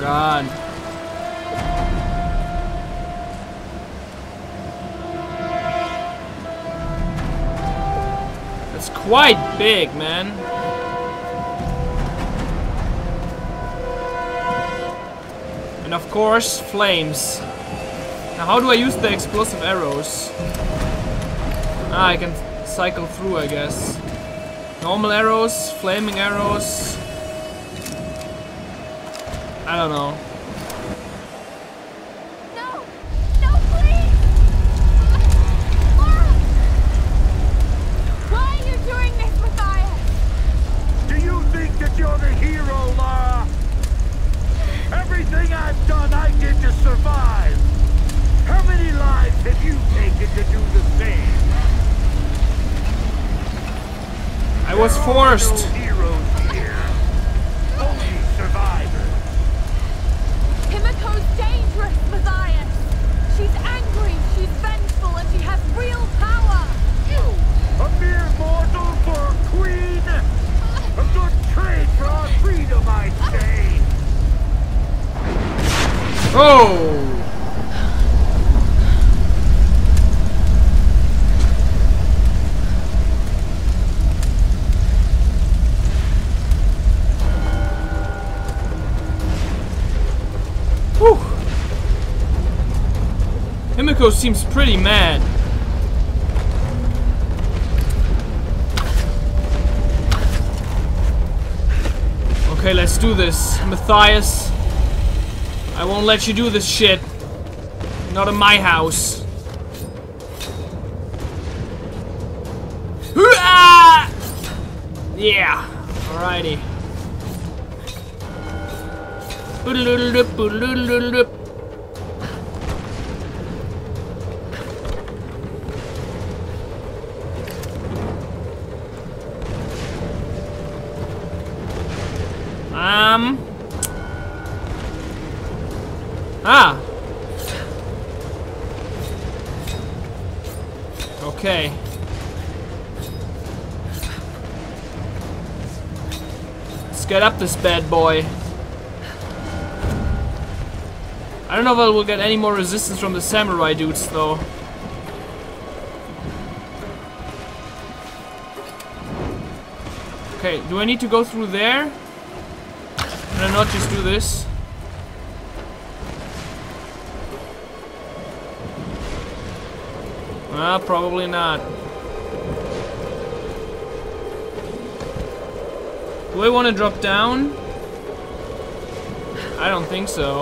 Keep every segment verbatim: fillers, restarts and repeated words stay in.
God. That's quite big, man. And of course, flames. Now, how do I use the explosive arrows? Ah, I can cycle through, I guess. Normal arrows, flaming arrows. I don't know. No! No, please! Lara! Why are you doing this, Matthias? Do you think that you're the hero, Lara? Everything I've done, I did to survive. How many lives have you taken to do the same? I was forced. There are no heroes here. Only survivors. Himiko's dangerous, Matthias. She's angry, she's vengeful, and she has real power. A mere mortal for a queen? A good trade for our freedom, I'd say. Oh! Whew. Himiko seems pretty mad. Okay, let's do this. Matthias, I won't let you do this shit. Not in my house. Yeah. Alrighty. Um. Ah. Okay. Let's get up this bad boy. I don't know if I will get any more resistance from the samurai dudes, though. Okay, do I need to go through there? Can I not just do this? Well, probably not. Do I want to drop down? I don't think so.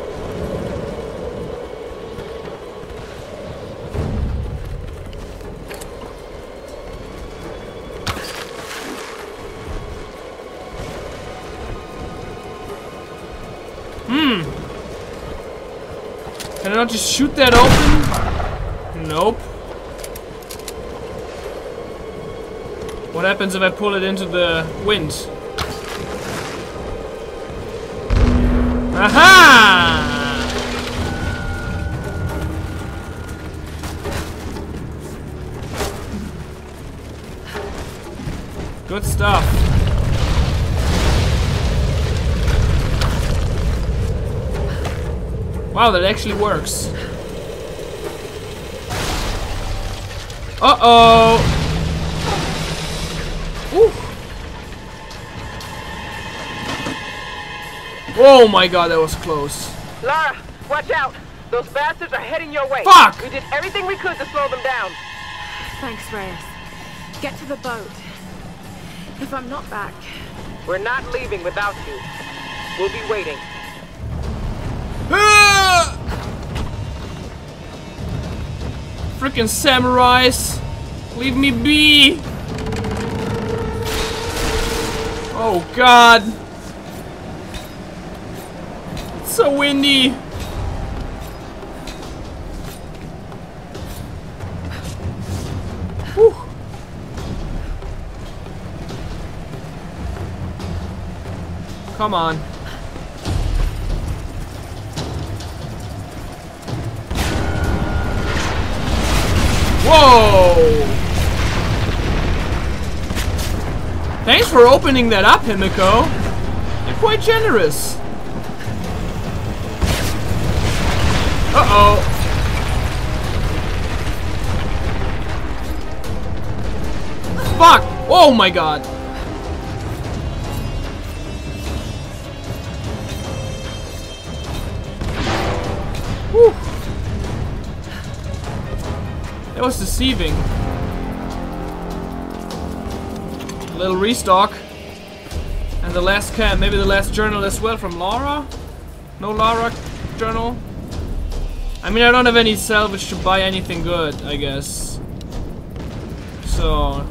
Hmm. Can I not just shoot that open? Nope. What happens if I pull it into the wind? Aha! Good stuff. Wow, that actually works. Uh-oh! Ooh. Oh my god, that was close. Lara, watch out! Those bastards are heading your way. Fuck! We did everything we could to slow them down. Thanks, Reyes. Get to the boat. If I'm not back... We're not leaving without you. We'll be waiting. Ah! Frickin' samurais! Leave me be! Oh god! It's so windy! Whew. Come on. Whoa! Thanks for opening that up, Himiko. You're quite generous. Uh-oh. Fuck! Oh my god! Whew. That was deceiving. A little restock. And the last camp, maybe the last journal as well from Lara? No Lara journal? I mean, I don't have any salvage to buy anything good, I guess. So...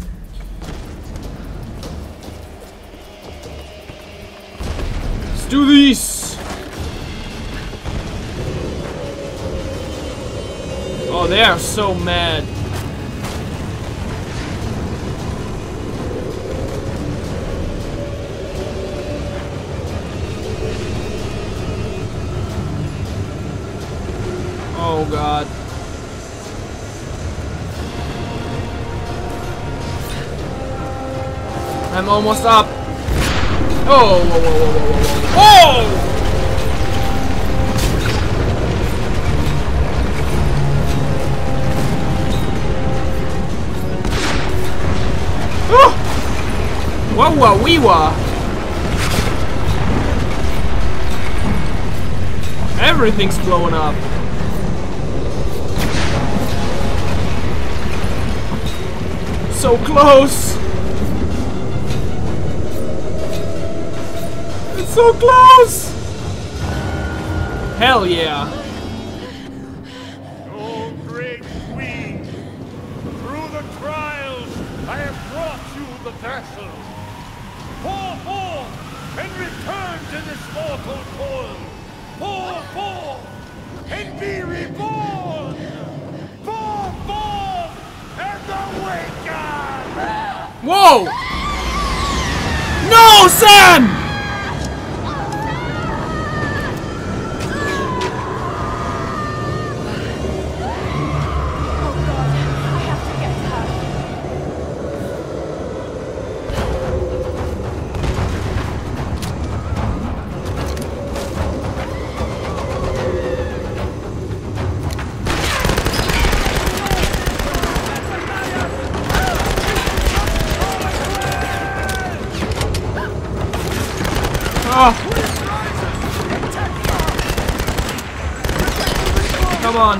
let's do these! Oh, they are so mad. Oh god. I'm almost up. Oh, whoa, whoa, whoa, whoa, whoa, whoa! Oh! Whoa, whoa, wee wah! Everything's blowing up. So close! It's so close! Hell yeah! Oh, great queen! Through the trials, I have brought you the vessel. Pour forth and return to this mortal toil. Pour forth and be reborn. Pour forth and awaken. Whoa! No, Sam! Oh. Come on.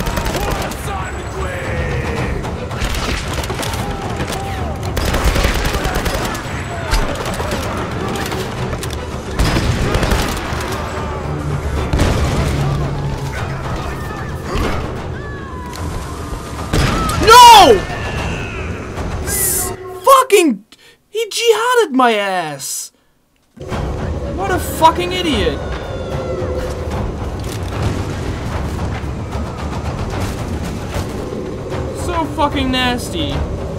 No! S fucking... He jihaded my ass! What a fucking idiot! So fucking nasty.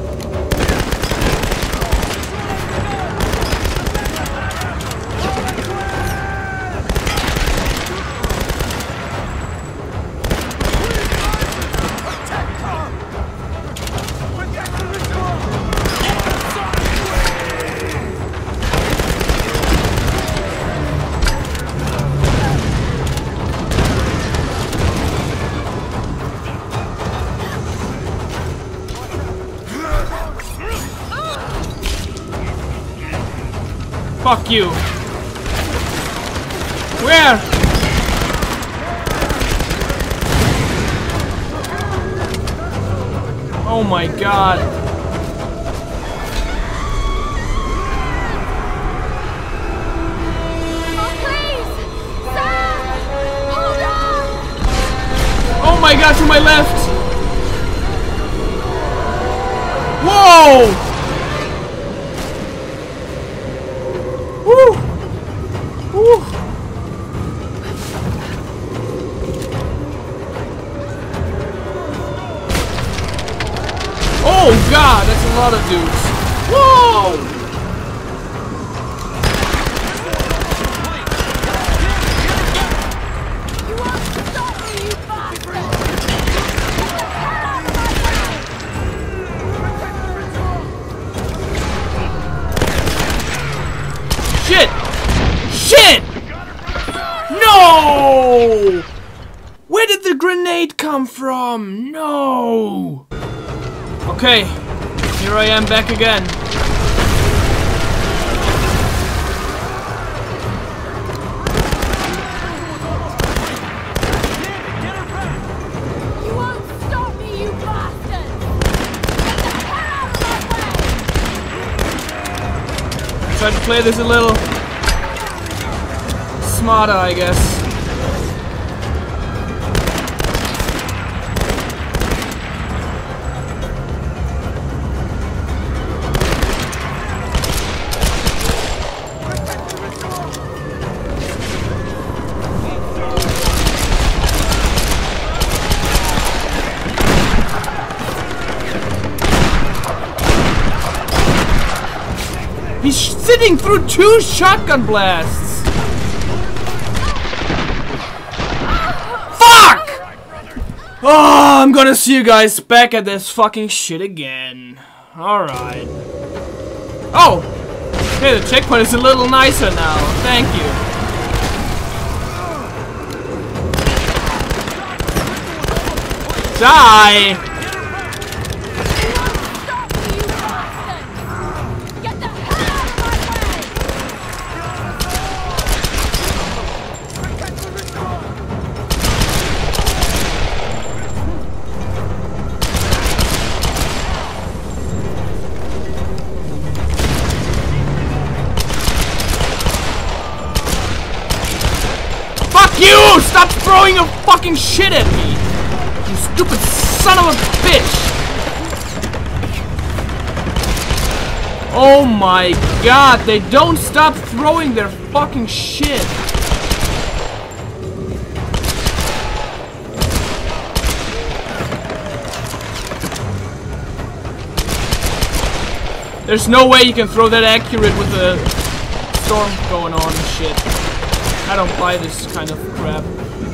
Fuck you. Where? Oh my god. Oh, please! Sam! Hold on! Oh my god, to my left! Whoa! Woo! Woo! Oh god, that's a lot of dudes. Whoa! You want to stop me, you bastard! Shit! Shit! No! Where did the grenade come from? No! Okay, here I am back again. You won't stop me, you bastard! Get the hell out of my way! Try to play this a little smarter, I guess. He's sitting through two shotgun blasts! Fuck! Oh, I'm gonna see you guys back at this fucking shit again. Alright. Oh! Okay, the checkpoint is a little nicer now. Thank you. Die! You! Stop throwing your fucking shit at me! You stupid son of a bitch! Oh my god, they don't stop throwing their fucking shit! There's no way you can throw that accurate with the storm going on and shit. I don't buy this kind of crap.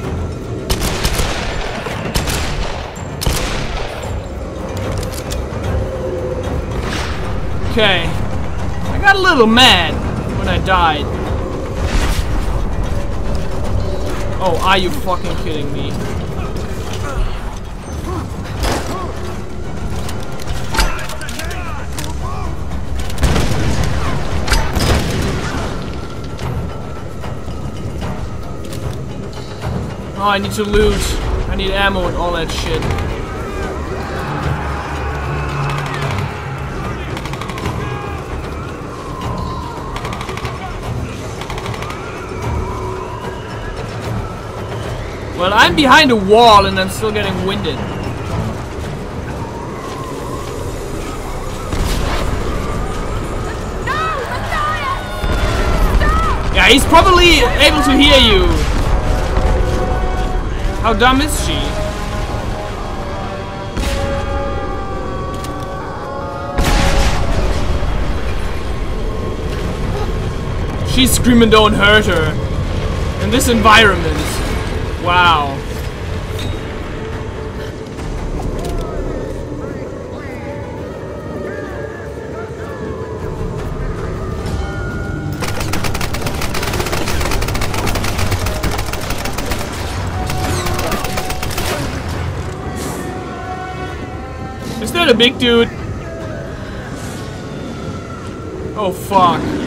Okay. I got a little mad when I died. Oh, are you fucking kidding me? Oh, I need to loot. I need ammo and all that shit. Well, I'm behind a wall and I'm still getting winded. No, Matthias! Stop! Yeah, he's probably able to hear you. How dumb is she? She's screaming, don't hurt her. In this environment. Wow. Is that a big dude? Oh fuck.